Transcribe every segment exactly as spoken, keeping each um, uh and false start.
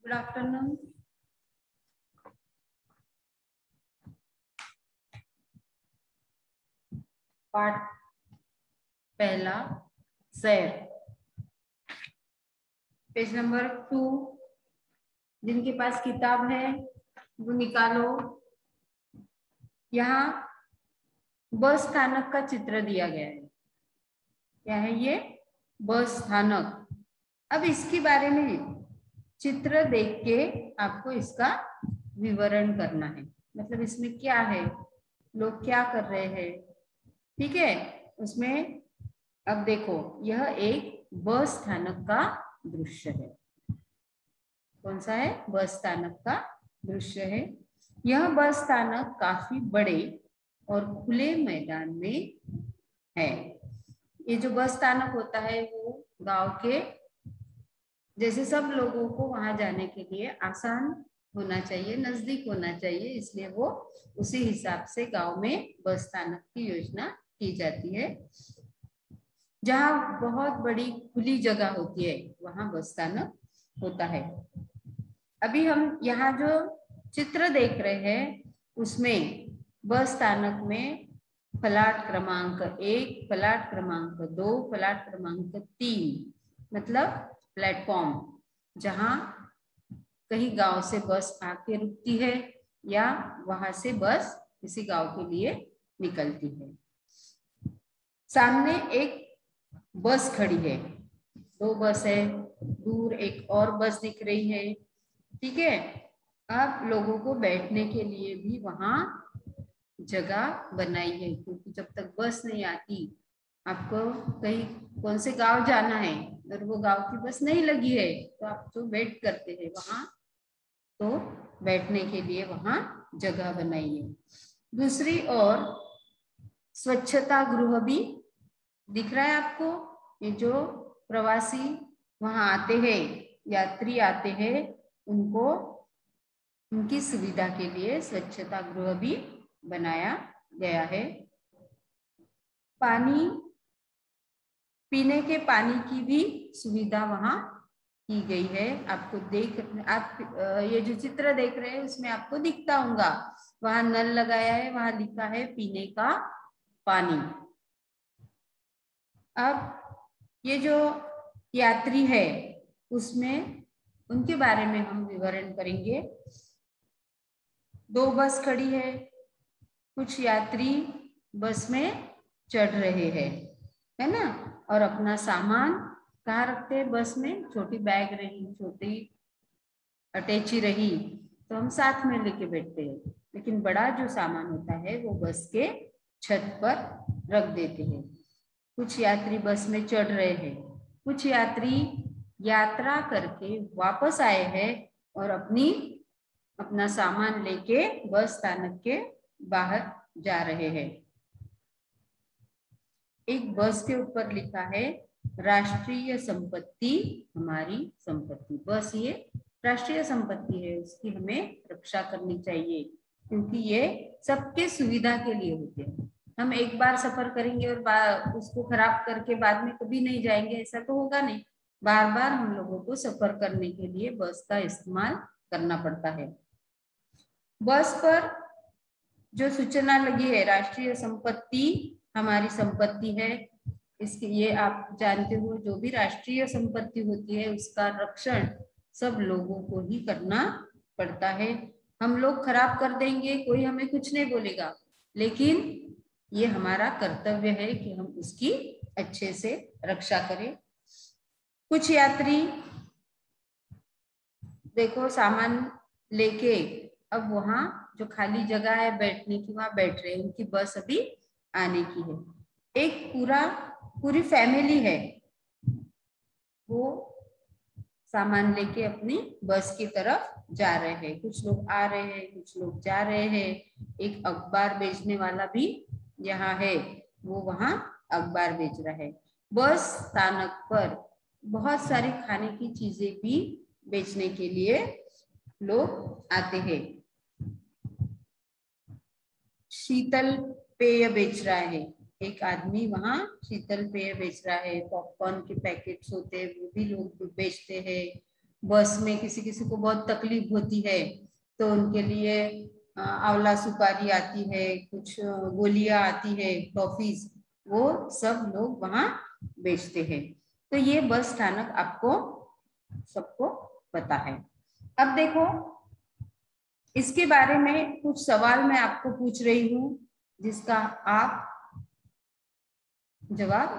Good afternoon. पाठ पहला सैर, पेज नंबर टू। जिनके पास किताब है वो निकालो। यहाँ बस स्थानक का चित्र दिया गया है। क्या है ये? बस स्थानक। अब इसके बारे में चित्र देख के आपको इसका विवरण करना है, मतलब इसमें क्या है, लोग क्या कर रहे हैं, ठीक है। उसमें अब देखो, यह एक बस स्थानक का दृश्य है। कौन सा है? बस स्थानक का दृश्य है। यह बस स्थानक काफी बड़े और खुले मैदान में है। ये जो बस स्थानक होता है वो गांव के, जैसे सब लोगों को वहां जाने के लिए आसान होना चाहिए, नजदीक होना चाहिए, इसलिए वो उसी हिसाब से गांव में बस स्थानक की योजना की जाती है। जहाँ बहुत बड़ी खुली जगह होती है वहां बस स्थानक होता है। अभी हम यहाँ जो चित्र देख रहे हैं उसमें बस स्थानक में प्लाट क्रमांक एक, प्लाट क्रमांक दो, प्लाट क्रमांक तीन, मतलब प्लेटफॉर्म जहाँ कहीं गांव से बस आके रुकती है या वहां से बस किसी गांव के लिए निकलती है। सामने एक बस खड़ी है, दो बस है, दूर एक और बस दिख रही है, ठीक है। अब लोगों को बैठने के लिए भी वहां जगह बनाई है, क्योंकि जब तक बस नहीं आती, आपको कहीं कौन से गांव जाना है और वो गांव की बस नहीं लगी है तो आप जो वेट करते हैं वहां, तो बैठने के लिए वहां जगह बनाई है। दूसरी ओर स्वच्छता गृह भी दिख रहा है आपको। ये जो प्रवासी वहां आते हैं, यात्री आते हैं, उनको उनकी सुविधा के लिए स्वच्छता गृह भी बनाया गया है। पानी, पीने के पानी की भी सुविधा वहां की गई है। आपको देख, आप ये जो चित्र देख रहे हैं उसमें आपको दिखता होगा, वहां नल लगाया है, वहां लिखा है पीने का पानी। अब ये जो यात्री है उसमें उनके बारे में हम विवरण करेंगे। दो बस खड़ी है, कुछ यात्री बस में चढ़ रहे हैं, है ना, और अपना सामान कहाँ रखते हैं? बस में छोटी बैग रही, छोटी अटैची रही तो हम साथ में लेके बैठते हैं, लेकिन बड़ा जो सामान होता है वो बस के छत पर रख देते हैं। कुछ यात्री बस में चढ़ रहे हैं, कुछ यात्री यात्रा करके वापस आए हैं और अपनी अपना सामान लेके बस स्थानक के बाहर जा रहे हैं। एक बस के ऊपर लिखा है राष्ट्रीय संपत्ति हमारी संपत्ति। बस ये राष्ट्रीय संपत्ति है, उसकी हमें रक्षा करनी चाहिए, क्योंकि ये सबके सुविधा के लिए होते हैं। हम एक बार सफर करेंगे और उसको खराब करके बाद में कभी नहीं जाएंगे, ऐसा तो होगा नहीं। बार बार हम लोगों को सफर करने के लिए बस का इस्तेमाल करना पड़ता है। बस पर जो सूचना लगी है राष्ट्रीय संपत्ति हमारी संपत्ति है, इसके ये आप जानते हो, जो भी राष्ट्रीय संपत्ति होती है उसका रक्षण सब लोगों को ही करना पड़ता है। हम लोग खराब कर देंगे, कोई हमें कुछ नहीं बोलेगा, लेकिन ये हमारा कर्तव्य है कि हम उसकी अच्छे से रक्षा करें। कुछ यात्री देखो सामान लेके अब वहां जो खाली जगह है बैठने की, वहां बैठ रहे हैं, उनकी बस अभी आने की है। एक पूरा पूरी फैमिली है, वो सामान लेके अपनी बस की तरफ जा रहे हैं। कुछ लोग आ रहे हैं, कुछ लोग जा रहे हैं। एक अखबार बेचने वाला भी यहाँ है, वो वहां अखबार बेच रहा है। बस स्थानक पर बहुत सारी खाने की चीजें भी बेचने के लिए लोग आते हैं। शीतल पेय बेच रहा है एक आदमी, वहां शीतल पेय बेच रहा है। पॉपकॉर्न के पैकेट्स होते हैं वो भी लोग बेचते हैं, बस में किसी किसी को बहुत तकलीफ होती है तो उनके लिए आंवला सुपारी आती है, कुछ गोलियां आती है, टॉफीज, वो सब लोग वहां बेचते हैं। तो ये बस स्थानक आपको सबको पता है। अब देखो, इसके बारे में कुछ सवाल मैं आपको पूछ रही हूं जिसका आप जवाब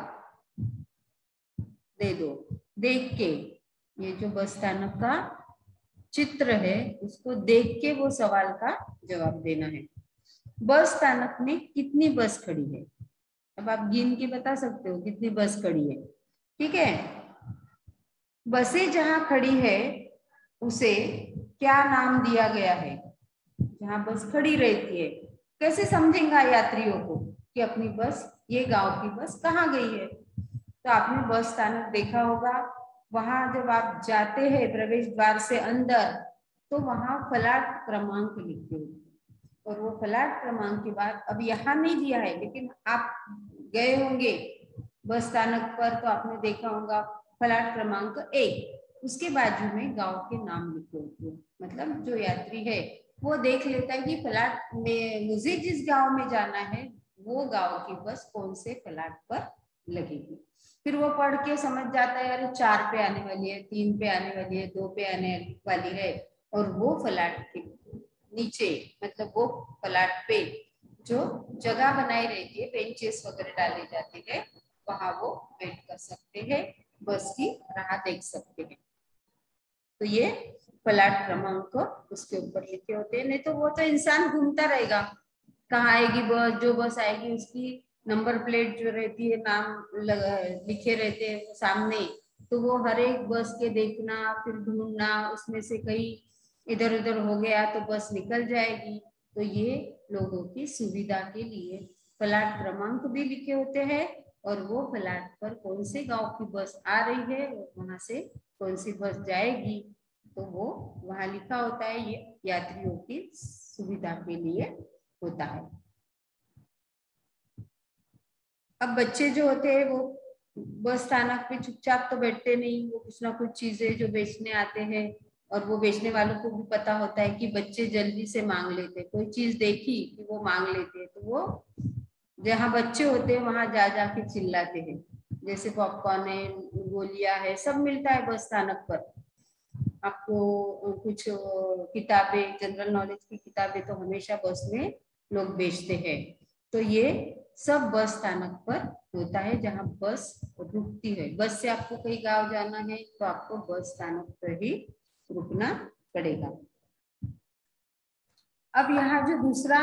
दे दो देख के। ये जो बस स्थानक का चित्र है उसको देख के वो सवाल का जवाब देना है। बस स्थानक में कितनी बस खड़ी है? अब आप गिन के बता सकते हो कितनी बस खड़ी है। ठीक है, बसें जहां खड़ी है उसे क्या नाम दिया गया है? जहां बस खड़ी रहती है कैसे समझेगा यात्रियों को कि अपनी बस, ये गांव की बस कहाँ गई है? तो आपने बस स्थानक देखा होगा, वहां जब आप जाते हैं प्रवेश द्वार से अंदर तो वहां फलाट क्रमांक लिखे होते और वो फलाट क्रमांक के बाद, अब यहाँ नहीं दिया है लेकिन आप गए होंगे बस स्थानक पर तो आपने देखा होगा फलाट क्रमांक एक, उसके बाजू में गांव के नाम लिखे होते हैं। मतलब जो यात्री है वो देख लेता है कि फलाट में मुझे जिस गांव में जाना है वो गांव की बस कौन से फलाट पर लगेगी। फिर वो पढ़ के समझ जाता है अरे चार पे आने वाली है, तीन पे आने वाली है, दो पे आने वाली है, और वो फलाट के नीचे, मतलब वो फलाट पे जो जगह बनाई रहती है, बेंचेस वगैरह डाले जाते हैं, वहां वो वेट कर सकते हैं, बस की राह देख सकते हैं। तो ये फलाट क्रमांक उसके ऊपर लिखे होते हैं। नहीं तो वो तो इंसान घूमता रहेगा, कहाँ आएगी बस, जो बस आएगी उसकी नंबर प्लेट जो रहती है, नाम लिखे रहते हैं सामने, तो वो हर एक बस के देखना, फिर ढूंढना, उसमें से कहीं इधर उधर हो गया तो बस निकल जाएगी। तो ये लोगों की सुविधा के लिए फलाट क्रमांक भी लिखे होते हैं और वो फलाट पर कौन से गांव की बस आ रही है और वहां से कौन सी बस जाएगी तो वो वहां लिखा होता है। ये यात्रियों की सुविधा के लिए होता है। अब बच्चे जो होते हैं वो बस स्थानक पे चुपचाप तो बैठते नहीं, वो कुछ ना कुछ चीजें जो बेचने आते हैं, और वो बेचने वालों को भी पता होता है कि बच्चे जल्दी से मांग लेते, कोई चीज देखी कि वो मांग लेते हैं, तो वो जहाँ बच्चे होते हैं वहां जा जाके चिल्लाते हैं। जैसे पॉपकॉर्न है, गोलियां है, सब मिलता है बस स्थानक पर। आपको कुछ किताबें, जनरल नॉलेज की किताबें तो हमेशा बस में लोग बेचते हैं। तो ये सब बस स्थानक पर होता है जहाँ बस रुकती है। बस से आपको कहीं गांव जाना है तो आपको बस स्थानक पर ही रुकना पड़ेगा। अब यहाँ जो दूसरा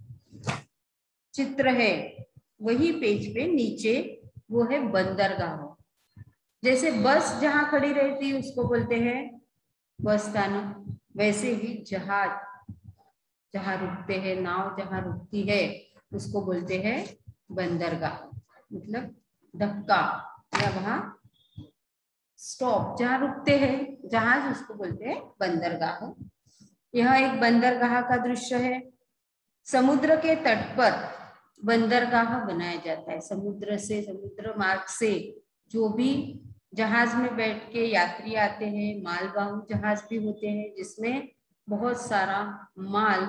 चित्र है वही पेज पे नीचे, वो है बंदरगाह। जैसे बस जहां खड़ी रहती है उसको बोलते हैं बस स्थानक, वैसे ही जहाज जहां रुकते हैं, नाव जहां रुकती है उसको बोलते हैं बंदरगाह। मतलब धक्का या वहां स्टॉप जहां रुकते हैं जहाज, उसको बोलते हैं बंदरगाह। यह एक बंदरगाह का दृश्य है। समुद्र के तट पर बंदरगाह बनाया जाता है। समुद्र से, समुद्र मार्ग से जो भी जहाज में बैठ के यात्री आते हैं, मालवाहू जहाज भी होते हैं जिसमें बहुत सारा माल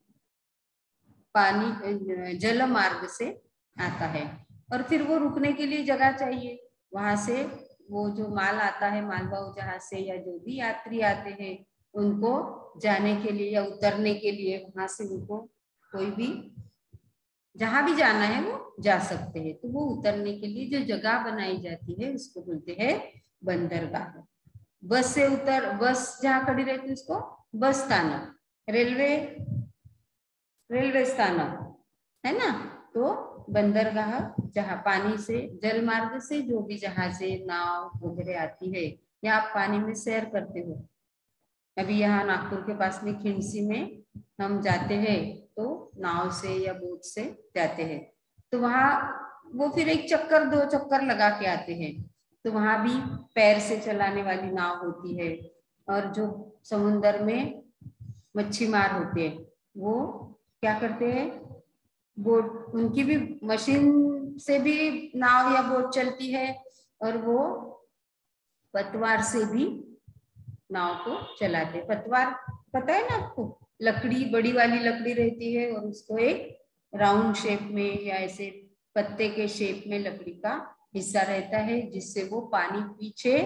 पानी जल मार्ग से आता है, और फिर वो रुकने के लिए जगह चाहिए। वहां से वो जो माल आता है मालवाहू जहाज से, या जो भी यात्री आते हैं उनको जाने के लिए या उतरने के लिए, वहां से उनको कोई भी जहां भी जाना है वो जा सकते हैं। तो वो उतरने के लिए जो जगह बनाई जाती है उसको बोलते हैं बंदरगाह। बस से उतर, बस जहां खड़ी रहती है उसको बस स्थानक, रेलवे रेलवे स्थानक है ना, तो बंदरगाह जहां पानी से, जल मार्ग से जो भी जहाजे, नाव वगैरह आती है, या आप पानी में सैर करते हो। अभी यहाँ नागपुर के पास में खिंडसी में हम जाते हैं तो नाव से या बोट से जाते हैं, तो वहां वो फिर एक चक्कर दो चक्कर लगा के आते हैं। तो वहां भी पैर से चलाने वाली नाव होती है, और जो समुन्दर में मच्छी मार होते हैं वो क्या करते हैं, बोट, उनकी भी मशीन से भी नाव या बोट चलती है, और वो पतवार से भी नाव को चलाते। पतवार पता है ना आपको, लकड़ी, बड़ी वाली लकड़ी रहती है और उसको एक राउंड शेप में या ऐसे पत्ते के शेप में लकड़ी का हिस्सा रहता है, जिससे वो पानी पीछे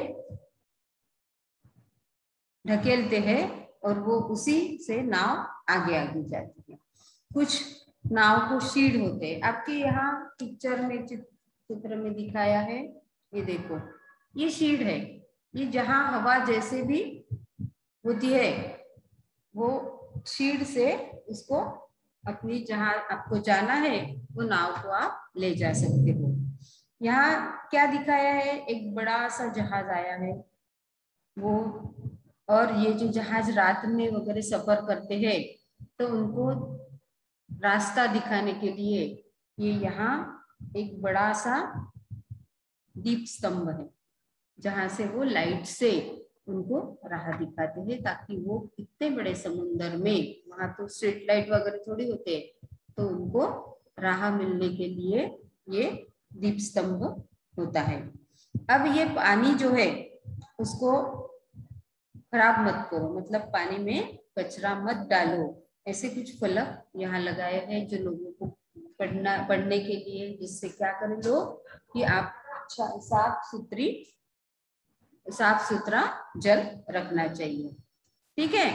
ढकेलते हैं और वो उसी से नाव आगे आगे जाती है। कुछ नाव को शीड होते हैं, आपके यहाँ पिक्चर में चित्र में दिखाया है, ये देखो ये शीड है। ये जहां हवा जैसे भी होती है वो शीड से उसको अपनी जहां आपको जाना है वो नाव को आप ले जा सकते हो। यहाँ क्या दिखाया है, एक बड़ा सा जहाज आया है वो, और ये जो जहाज रात में वगैरह सफर करते हैं तो उनको रास्ता दिखाने के लिए ये यहाँ एक बड़ा सा दीप स्तंभ है, जहां से वो लाइट से उनको राह दिखाते हैं, ताकि वो इतने बड़े समुद्र में, वहां तो स्ट्रीट लाइट वगैरह थोड़ी होते, तो उनको राह मिलने के लिए ये दीप स्तंभ होता है। अब ये पानी जो है उसको खराब मत करो, मतलब पानी में कचरा मत डालो, ऐसे कुछ फलक यहाँ लगाए हैं जो लोगों को पढ़ना पढ़ने के लिए, जिससे क्या करें लोग कि आप साफ सुथरी साफ सुथरा जल रखना चाहिए। ठीक है,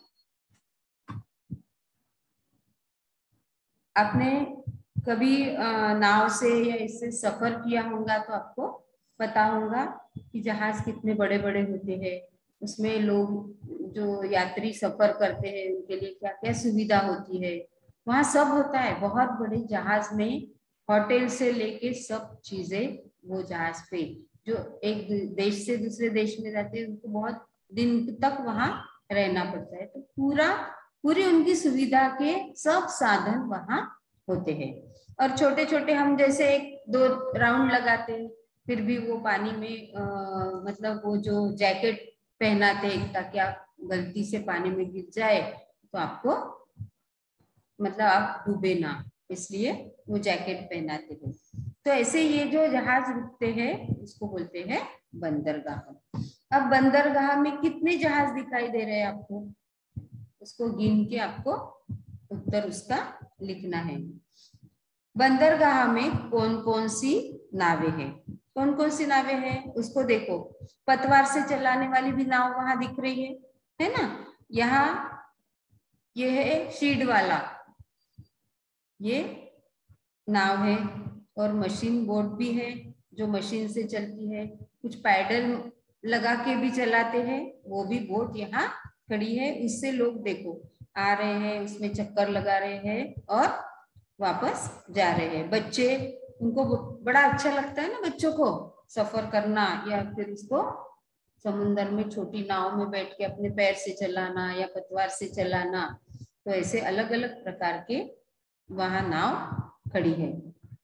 आपने कभी नाव से या इससे सफर किया होगा तो आपको पता होगा कि जहाज कितने बड़े बड़े होते हैं, उसमें लोग जो यात्री सफर करते हैं उनके लिए क्या क्या सुविधा होती है, वहां सब होता है। बहुत बड़े जहाज में होटल से लेके सब चीजें वो जहाज पे, जो एक देश से दूसरे देश में जाते हैं उनको बहुत दिन तक वहां रहना पड़ता है, तो पूरा पूरी उनकी सुविधा के सब साधन वहां होते हैं। और छोटे छोटे हम जैसे एक दो राउंड लगाते हैं, फिर भी वो पानी में आ, मतलब वो जो जैकेट पहनाते हैं ताकि आप गलती से पानी में गिर जाए तो आपको मतलब आप डूबे ना, इसलिए वो जैकेट पहनाते हैं। तो ऐसे ये जो जहाज रुकते हैं इसको बोलते हैं बंदरगाह। अब बंदरगाह में कितने जहाज दिखाई दे रहे हैं आपको, उसको गिन के आपको उत्तर उसका लिखना है। बंदरगाह में कौन कौन सी नावें हैं, कौन कौन सी नावें हैं उसको देखो। पतवार से चलाने वाली भी नाव वहां दिख रही है, है ना। यहाँ ये है शीड वाला, ये नाव है, और मशीन बोट भी है जो मशीन से चलती है। कुछ पैडल लगा के भी चलाते हैं, वो भी बोट यहाँ खड़ी है। इससे लोग देखो आ रहे हैं, उसमें चक्कर लगा रहे हैं और वापस जा रहे हैं। बच्चे, उनको बड़ा अच्छा लगता है ना बच्चों को सफर करना, या फिर उसको समुद्र में छोटी नाव में बैठ के अपने पैर से चलाना या पतवार से चलाना। तो ऐसे अलग अलग प्रकार के वहां नाव खड़ी है।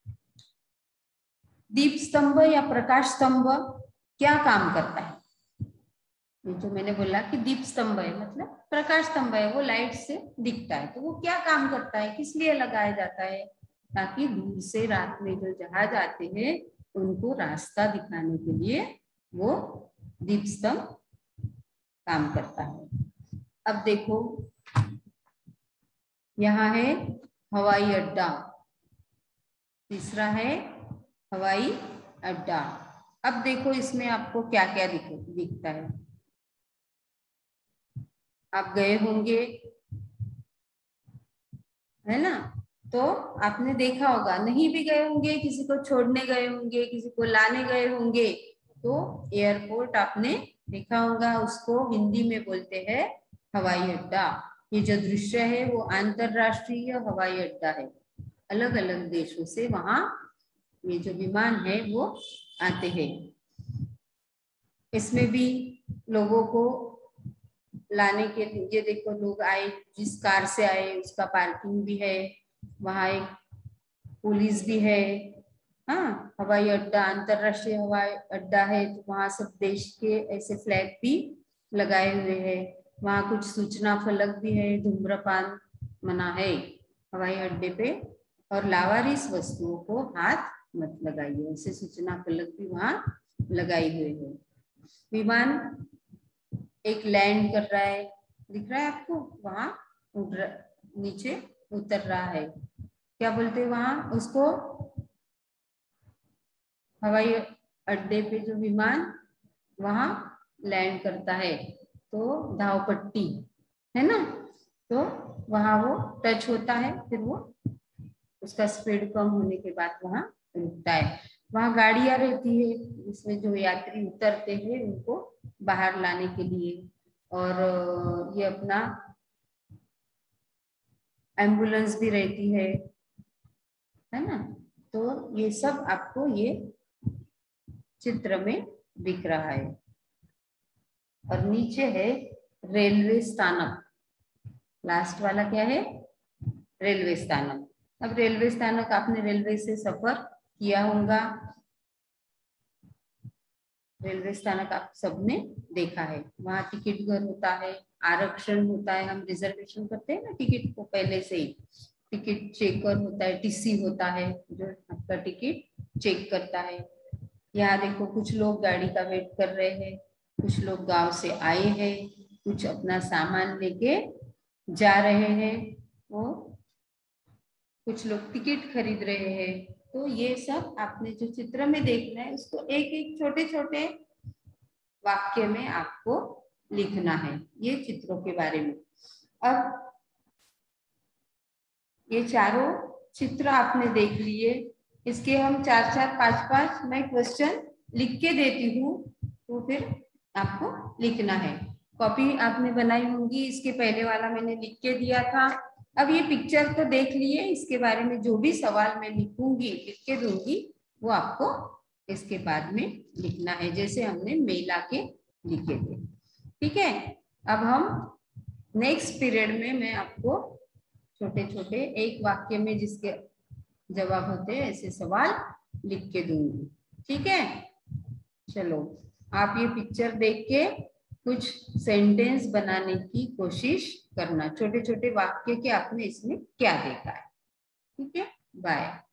दीप स्तंभ या प्रकाश स्तंभ क्या काम करता है, ये जो मैंने बोला कि दीप स्तंभ है मतलब प्रकाश स्तंभ है, वो लाइट से दिखता है, तो वो क्या काम करता है, किस लिए लगाया जाता है, ताकि दूर से रात में जो जहाज आते हैं उनको रास्ता दिखाने के लिए वो दीप स्तंभ काम करता है। अब देखो यहाँ है हवाई अड्डा, तीसरा है हवाई अड्डा। अब देखो इसमें आपको क्या क्या दिखता है, आप गए होंगे है ना, तो आपने देखा होगा, नहीं भी गए होंगे, किसी को छोड़ने गए होंगे, किसी को लाने गए होंगे, तो एयरपोर्ट आपने देखा होगा, उसको हिंदी में बोलते हैं हवाई अड्डा। ये जो दृश्य है वो अंतरराष्ट्रीय हवाई अड्डा है, अलग अलग देशों से वहां ये जो विमान है वो आते हैं। इसमें भी लोगों को लाने के लिए, ये देखो लोग आए, जिस कार से आए उसका पार्किंग भी है, वहां एक पुलिस भी है। हाँ, हवाई अड्डा अंतरराष्ट्रीय हवाई अड्डा है, तो वहां सब देश के ऐसे फ्लैग भी लगाए हुए हैं। वहां कुछ सूचना फलक भी है, धूम्रपान मना है हवाई अड्डे पे, और लावारिस वस्तुओं को हाथ मत लगाइए, ऐसे सूचना फलक भी वहां लगाई हुई है। विमान एक लैंड कर रहा है, दिख रहा है आपको, वहां उड़ नीचे उतर रहा है, क्या बोलते हैं वहां उसको, हवाई अड्डे पे जो विमान वहां लैंड करता है तो धावपट्टी है ना, तो वहां वो टच होता है, फिर वो उसका स्पीड कम होने के बाद वहां रुकता है। वहां गाड़ियां रहती है जिसमें जो यात्री उतरते हैं उनको बाहर लाने के लिए, और ये अपना एम्बुलेंस भी रहती है है ना। तो ये सब आपको ये चित्र में दिख रहा है। और नीचे है रेलवे स्थानक, लास्ट वाला क्या है, रेलवे स्थानक। अब रेलवे स्थानक आपने रेलवे से सफर किया होगा, रेलवे स्थानक आप सबने देखा है, वहां टिकट घर होता है, आरक्षण होता है, हम रिजर्वेशन करते हैं ना टिकट को पहले से ही, टिकट चेकर होता है, टीसी होता है जो आपका टिकट चेक करता है। यहाँ देखो कुछ लोग गाड़ी का वेट कर रहे हैं, कुछ लोग गांव से आए हैं, कुछ अपना सामान लेके जा रहे हैं, वो कुछ लोग टिकट खरीद रहे हैं। तो ये सब आपने जो चित्र में देखना है उसको एक एक छोटे छोटे वाक्य में आपको लिखना है ये चित्रों के बारे में। अब ये चारों चित्र आपने देख लिए, इसके हम चार चार पांच पांच मैं क्वेश्चन लिख के देती हूँ, तो फिर आपको लिखना है। कॉपी आपने बनाई होंगी, इसके पहले वाला मैंने लिख के दिया था। अब ये पिक्चर तो देख लिए, इसके बारे में जो भी सवाल मैं लिखूंगी लिख के दूंगी वो आपको इसके बाद में लिखना है, जैसे हमने मेला के लिखे थे। ठीक है, अब हम नेक्स्ट पीरियड में मैं आपको छोटे छोटे एक वाक्य में जिसके जवाब होते हैं ऐसे सवाल लिख के दूंगी। ठीक है, चलो आप ये पिक्चर देख के कुछ सेंटेंस बनाने की कोशिश करना, छोटे छोटे वाक्य के आपने इसमें क्या देखा है। ठीक है, बाय।